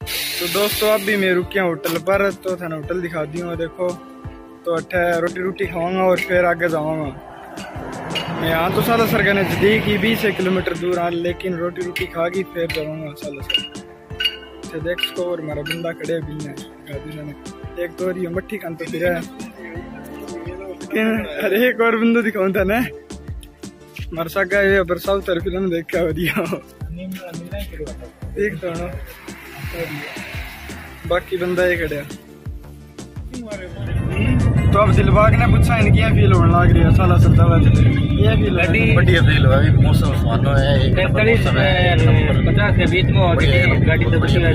तो दोस्तों अब भी मैं रुकिया होटल पर, तो थाने होटल दिखा दी हूँ। देखो तो अठे रोटी खाऊंगा और फिर आगे जाऊंगा। मैं यहाँ तो सालासर के नजदीक ही 20 किलोमीटर दूर आ, लेकिन रोटी खा के फिर जाऊंगा सालासर। तो देख सको और हमारा बंदा खड़े भी है, एक तो रही मट्ठी खान तो फिर है, अरे एक और बंदा दिखाऊं था ना मर सका ये बरसात तर फिल्म देख के दिया एक तो ना बाकी बंदा ये खड़े। तो अब दिलबाग ने पूछा इनकी क्या फील होने लग रही है सालासर दवा ये फील बढ़िया फील हुआ अभी मौसम सुहाना है 50 के बीच में और गाड़ी तो बढ़िया।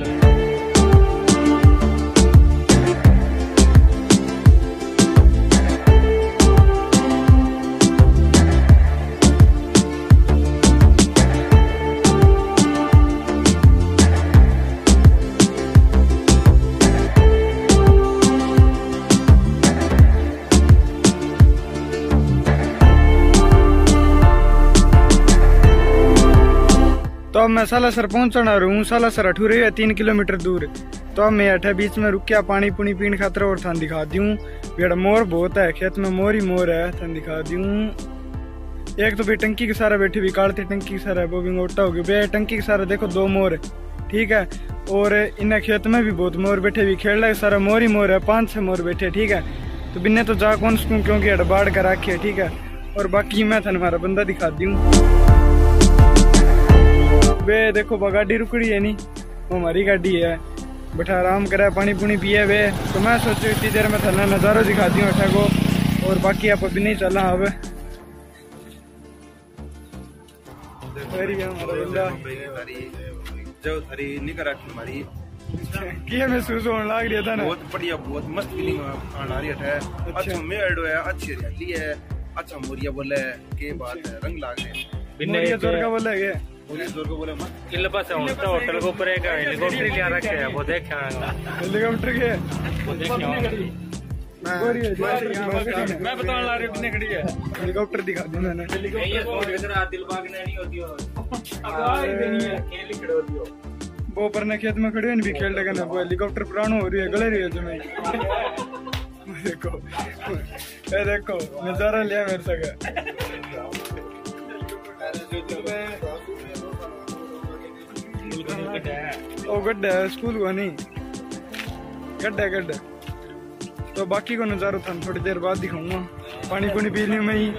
तो अब मैं सालासर पहुंचना हूँ। सालासर अठूरे है 3 किलोमीटर दूर। तो अब मैं अठे बीच में रुक गया पानी पुनी पीने खातर और थान दिखा दूँ। बेड़ा मोर बहुत है, खेत में मोर ही मोर है, थान दिखा दूँ। एक तो भी टंकी के सारा बैठी भी काटती टंकी के सारा वो भी मोटा हो गया बे टंकी के सारा देखो 2 मोर ठीक है। और इन खेत में भी बहुत मोर बैठे भी खेल रहे सारा मोर ही मोर है, 5-6 मोर बैठे ठीक है। तो बिन्ने तो जा कौन सकूँ क्योंकि अड़बाड़ कर रखी है ठीक है। और बाकी मैं थान हमारा बंदा दिखा दूँ। वे देखो गाड़ी रुकड़ी है नहीं, वो हमारी गाड़ी है, बैठा आराम करे पानी पुनी पिए वे। तो मैं सोचू इतनी देर में थाना नज़ारा दिखाती हूँ अठा को। और बाकी आप अभी नहीं चला अब क्या महसूस होने लग रहा था ना। बहुत बढ़िया बहुत मस्त फीलिंग आना रही है। अच्छा मेड़ है, अच्छी हरियाली है, अच्छा मोरिया बोले के बात है, रंग लाग रहे मोरिया जोर का बोले गए होटल के ऊपर एक हेलीकॉप्टर लिया रखे है वो देख हेलीकॉप्टर के मैं बताने ला रही हूँ खड़ी है हेलीकॉप्टर दिखा दूं मैंने। दिलबाग ने नहीं होती वो पर ने खेत में खड़े हैं भी खेल लगे ना, वो हेलीकॉप्टर पुराना हो रही है गले रही है जमीन। देखो ये देखो नजारा लिया मेरे से ओ गड्ढा है स्कूल को नहीं गड्ढा। तो बाकी को नजारा था थोड़ी देर बाद दिखाऊंगा पानी पुनी पीने में ही।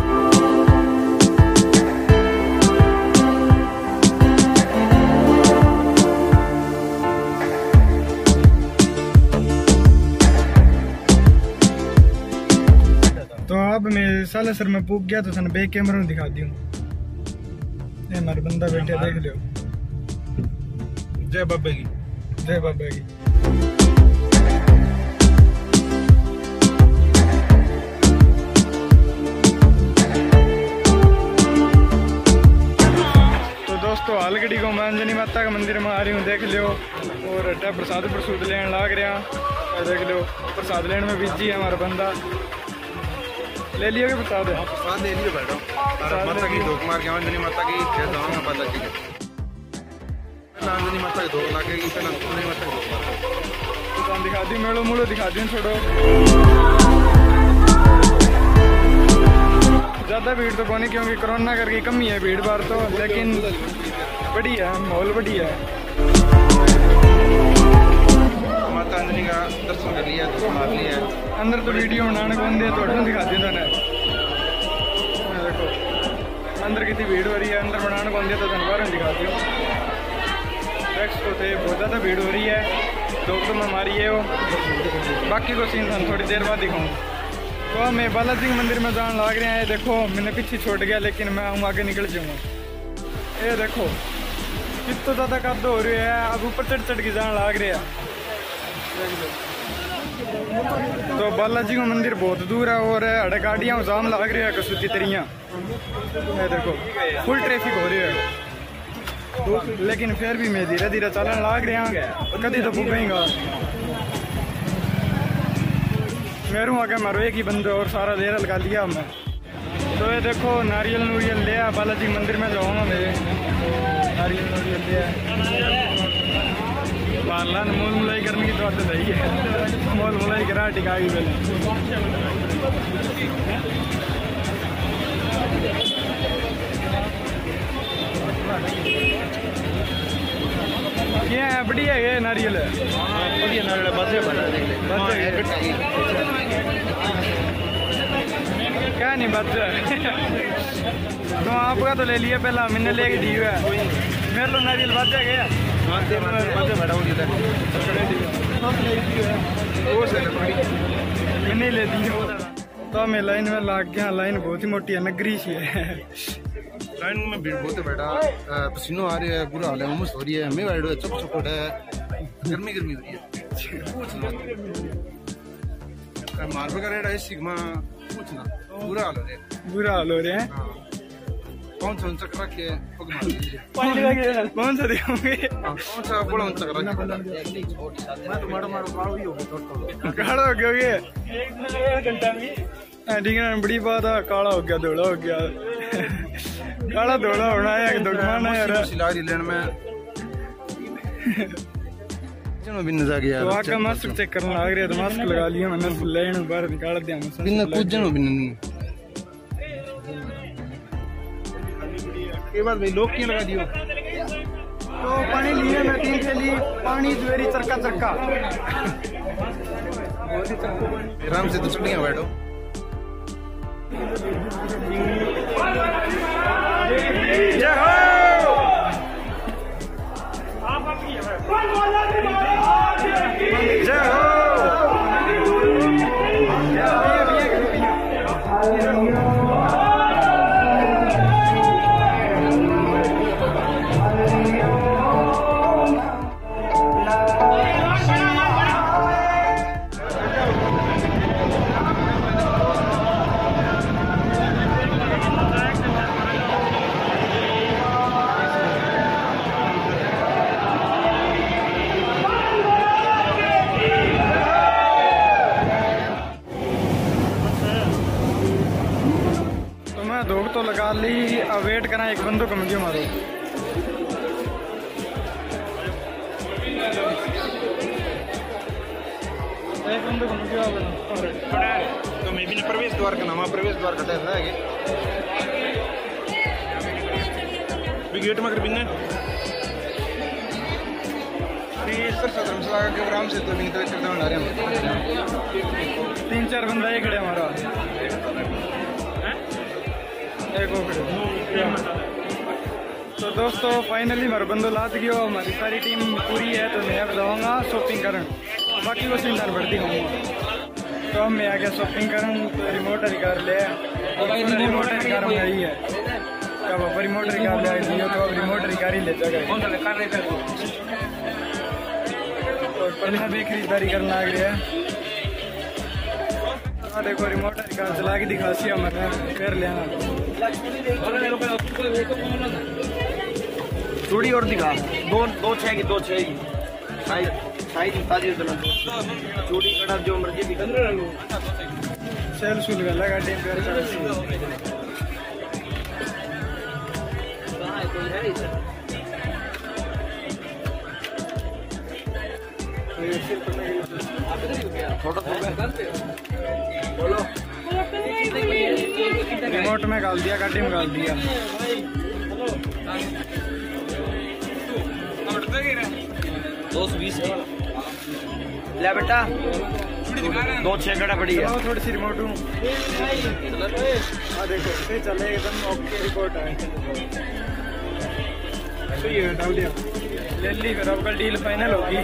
तो अब मैं सालासर में पूछ गया तो सन बैक कैमरा में दिखा दी हूँ। हमारा बंदा बैठे देख लो। जय बाबा की जय बाबा की। तो दोस्तों हालगढ़ी को मैं अंजनी माता का मंदिर में आ रही हूँ देख लो। और अड्डा प्रसाद लेने लाग रहा देख लो। प्रसाद लेने में बिजी है हमारा बंदा। ले लिया प्रसाद प्रसाद ले लियो बैठो माता की धोख मार के अंजनी माता की जाऊंगा पता जी अंजनी माता की धोख लागे अंजनी माता की तो दिखा दी मेलो मूलो दिखा दी छोड़ो। ज्यादा भीड़ तो कोनी क्योंकि कोरोना करके कम ही है भीड़ भाड़ तो, लेकिन बढ़िया है माहौल बढ़िया है। माता अंजनी का दर्शन कर लिया तो मार लिया अंदर तो वीडियो बनाने को दिया तो दिखा दी मैंने। देखो अंदर कितनी भीड़ हो रही है, अंदर बनाने को दिया तो बाहर दिखा दी थे बहुत ज़्यादा भीड़ हो रही है। तो मैं मारी है वो बाकी को सीन थोड़ी देर बाद दिखाऊँ। तो मैं बालाजी मंदिर में जाने लग रहे हैं। देखो मैंने पीछे छोड़ गया लेकिन मैं हूँ आगे निकल जाऊँगा। ये देखो कितना ज़्यादा कद हो रही है, अब ऊपर चढ़ के जाने लग रहे हैं। तो बालाजी का मंदिर बहुत दूर है और अड़े गाड़ियाँ जाम लग रही है कसुती तरियाँ। देखो फुल ट्रैफिक हो रही है लेकिन फिर भी मैं धीरे धीरे चलन लग रहा कभी तो पुगेगा मेरू आगे मारो एक ही बंदे और सारा देर लगा लिया मैं। तो ये देखो नारियल नूरियल ले बालाजी मंदिर में जाऊँगा मैं। नारियल नूरियल ले मान मोल मुलाई करने की तो आदत है मोल मुलाई करा टिका की पहले ये है बढ़िया है नारियल है बढ़िया नारियल बसे क्या नहीं बच तो आपका तो ले लिया पहला मैंने लेके दी हुआ है मेरे लो नारियल बच गया मैंने ले दी तो मैं लाइन में लाग गया लाइन बहुत ही मोटी है नगरी सी है लाइन में भीड़ बहुत है बेटा पसीनो आ रही है बुरा हाल है उमस हो रही है मैं बैठो चुप चुप है गर्मी गर्मी हो रही है मार्बल का रेट है सिग्मा कुछ ना बुरा हाल हो रहा है कौन सा चक्कर रखे कौन सा दिखाओगे कौन सा बड़ा चक्कर रखे मैं तो मारो मारो कालो ही हो काला हो गया ठीक है बड़ी बात है काला हो गया धोला हो गया काला धोला होना है दुकान है यार सिलाई लेने में चलो बिन जा गया तो आका मास्क चेक करने लग रहे तो मास्क लगा लिया मैंने लेने बाहर निकाल दिया मुझसे बिन कुछ जनो बिन के बाद भाई लोग क्यों लगा दियो तो पानी लिए मैं 3 के लिए पानी द्वेरी चरका चरका आराम से तो चढ़िया बैठो जय हो जय हो दौड़ तो लगा ली अब वेट करना एक बंदों को मुझे मारो एक बंदों को मुझे तो मैं भी ने प्रवेश द्वार का नाम प्रवेश द्वार कटे है भी गेट में कर बिन्ने सर धर्मशाला के आराम से तो नहीं तो करते हैं 3-4 बंदा ही खड़े हमारा तो दोस्तों फाइनली हमारे बंदो लात गयो हमारी सारी टीम पूरी है तो मैं अब जाऊँगा शॉपिंग करन बाकी वो चिंता बढ़ती हूँ तो अब मैं आ गया शॉपिंग करन तो रिमोट कार ले रिमोट कार मेरी है अब रिमोट कार ले आई तो अब रिमोट कार ही ले जाएगा और पहले भी खरीदारी करना आ गया देखो रिमोट कार चला के दिखासी हमारे फिर लेना चूड़ी और दिखा दो छह की साइज चूड़ी कड़ा जो मर्जी दिखा सेल सुल लगा टीम रिमोट में डाल दिया गाड़ी में डाल दिया 220 ले बेटा 2-6 कड़ा पड़ी है थोड़ी सी रिमोट देखो ये चले एकदम ओके रिपोर्ट है डाल दिया ले ली फिर अब कल डील फाइनल होगी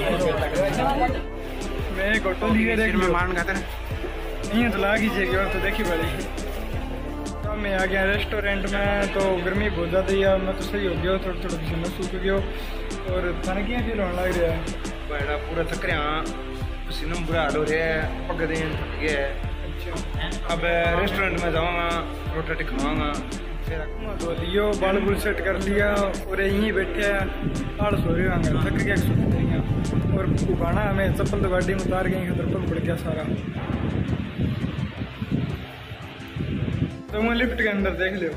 मैं गोटो दिए देख मेहमान खाते हैं नहीं तो लाग ही जाएगी और तो देखी पड़ी तो मैं आ गया रेस्टोरेंट में तो गर्मी बहुत ज़्यादा ही है मैं तो सही हो गया थोड़ा थोड़ा पसीना सूख गया और तनकियाँ फील होने लग रहा है बड़ा पूरा थक रहा पसीना बुरा हाल हो रहा है पग दिन थक गया है अब रेस्टोरेंट में जाऊँगा रोटी रोटी खाऊँगा तो लियो बाल बुल सेट कर लिया और यहीं बैठे आड़ सो रहे होंगे थक गया और उगाना हमें चप्पल तो गाड़ी में उतार गई खतरपल पड़ गया सारा तो मैं लिफ्ट के अंदर देख लियो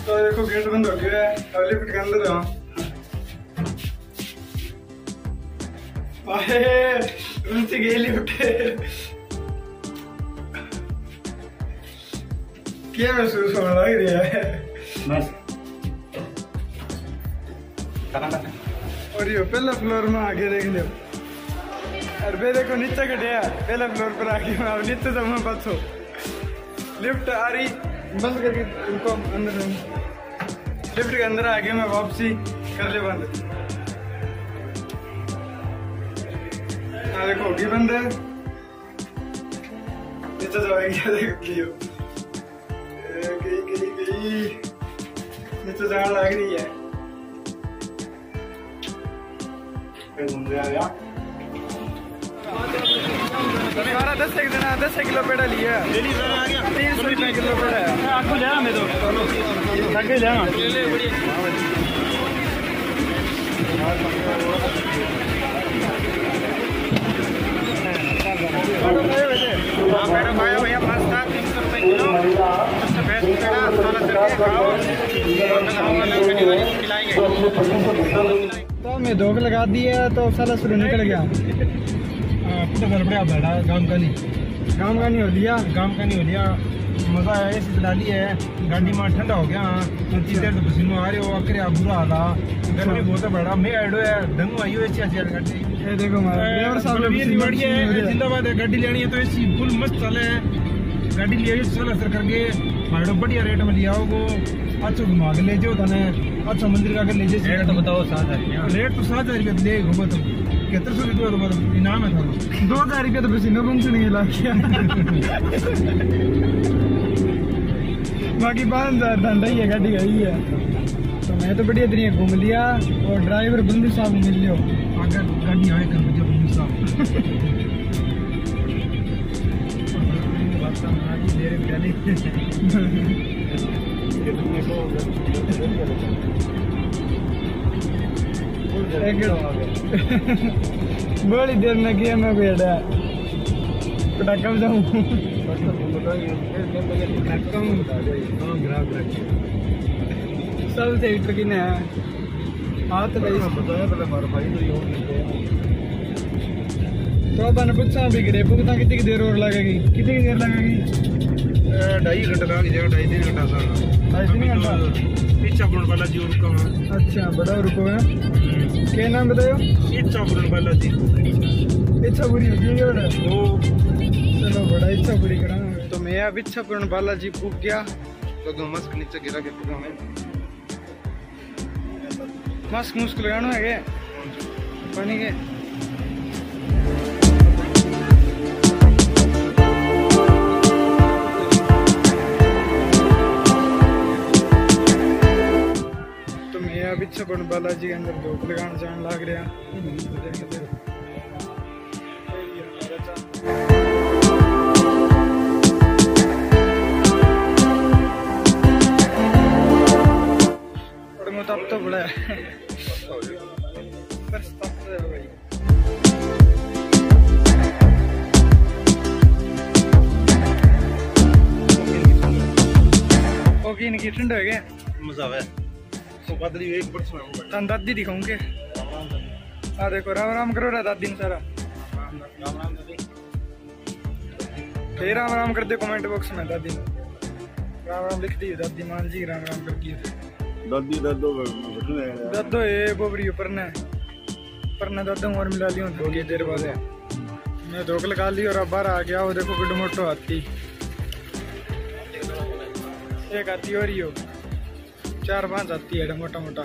तो देखो गेट बंद हो गया है, अब लिफ्ट के अंदर जाओ। उनसे गई लिफ्ट। क्या महसूस होने लग रहा है? और ये पहला फ्लोर में आगे देख लो। अरे देखो नीचे कटिया पहला फ्लोर पर आके अब नीचे तो मैं बस हो। लिफ्ट आ रही बंद करके उनको अंदर लिफ्ट के अंदर आके मैं वापसी कर ले बंद। देखो होगी बंद है। नीचे जाएगी देखियो गई नीचे जाने लग रही है। हमारा 10 किलो पेड़ा लिया 300 रुपये किलो पेड़ा है। आपको ले मैं तो भैया 300 रुपये किलो तो मैं धोख लगा दी है तो साला शुरू निकल गया। गाँव का नहीं हो लिया मजा आया। ऐसी चला ली है गाड़ी में ठंडा हो गया देर तो पसीनो आ रहे हो आखिर आप बुरा हाल गर्मी बहुत है बड़ा मैं एडो है दंगू आई हो ऐसी गाड़ी। ये देखो जिंदाबाद है गाड़ी लेनी है तो ऐसी फुल मस्त चले है गाड़ी ले चल असर करके भाड़ो बढ़िया रेट में लिया होगो अच्छा घुमा के ले जाओ तने अच्छा मंदिर का ले जाए रेट तो बताओ 7,000 रेट तो 7,000 रुपये ले घूमो तुम 7100 रुपये तो इनाम है थारो 2,000 रुपये तो पसीनो बंसन गिला बाकी 5,000 ठंडा ही है गाड़ी गई है। तो मैं तो बढ़िया तरीके घूम लिया और ड्राइवर बंदी साहब मिल लियो अगर गाड़ी आए कर मुझे बंदी साहब बड़ी देर में किया मैं बेटा पटाखा जाऊँ सब थिएटर की ने हाथ तो अपन पूछा भी करे भुगतान कितनी देर और लगेगी 2.5 घंटा का 2.5-3 घंटा इच्छा पूर्ण बालाजी रुका। अच्छा बड़ा रुको है क्या नाम बताओ? इच्छा पूर्ण बालाजी। इच्छा पूरी होती है बड़ा चलो बड़ा इच्छा पूरी करा। तो मैं अब इच्छा पूर्ण बालाजी पूछ गया तो मस्क नीचे गिरा के पूरा में मस्क मुस्क लगाना है क्या पानी के इच्छा पूर्ण बालाजी के अंदर धूप लगाने जाने लग रहा। तब तो बड़ा है ओके इनकी ठंड हो गया मजा आया दादी दिखाऊंगे। देखो राम राम करो रहा दादी ने सारा फिर राम राम कर दे कमेंट बॉक्स में दादी ने राम राम लिख दी दादी मान जी राम राम कर दिए दादी दद्दो ये बोबरी परना दादा और मिला लियो थोड़ी देर बाद है मैं धोख लगा ली और अब बाहर आ गया वो देखो गुड मोटो हाथी एक हाथी और ही हो 4-5 आती है मोटा मोटा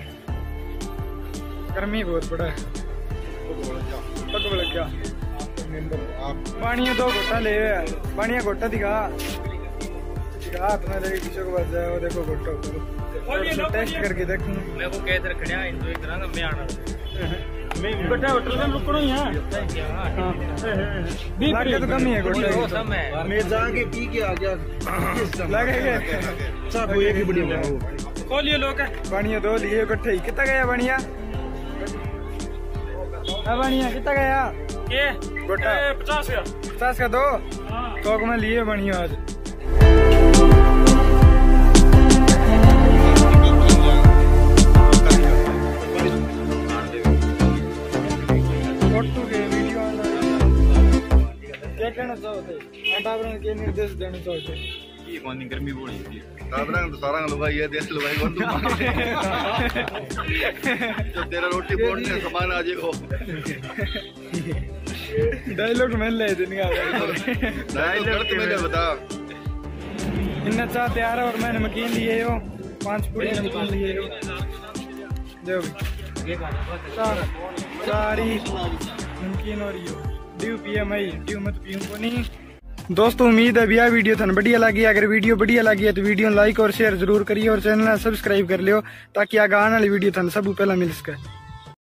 गर्मी बहुत बड़ा है पग लग गया पानिया 2 घोटा ले पानिया घोटा दिखा हाथ में लगे किसी को बच जाए वो देखो घोटो टेस्ट करके देखूं मैं को कह इधर खड़िया इन एक तरह का मैं आना मैं बेटा होटल में रुकना ही है लगे तो कम ही है घोटा मैं जाके पी के आ गया लगेगा सब एक ही बढ़िया खोलिए लोग बढ़िया 2 लिए इकट्ठे ही कितना गया बढ़िया बढ़िया कितना गया ये गोटा 50 का 2 तो मैं लिए बढ़िया आज के निर्देश देने चाहते ये कौन गर्मी बोली थी साबरंग तो सारा लुगाई है देश लुगाई कौन तू तो तेरा रोटी बोलने समान आ जाएगा डायलॉग में ले दिन का डायलॉग मैंने बता इन्ना चाह तैयार है और मैंने मकीन लिए हो 5 पूरी नमकीन लिए हो जो सारी नमकीन और यो ड्यू पिया मई ड्यू मत पीऊं को नहीं। दोस्तों उम्मीद है भैया वीडियो थाने बढ़िया लगी। अगर वीडियो बढ़िया लगी है तो वीडियो लाइक और शेयर जरूर करिए और चैनल सब्सक्राइब कर लियो ताकि आगे आने वाली वीडियो थाने सब पहला मिल सके।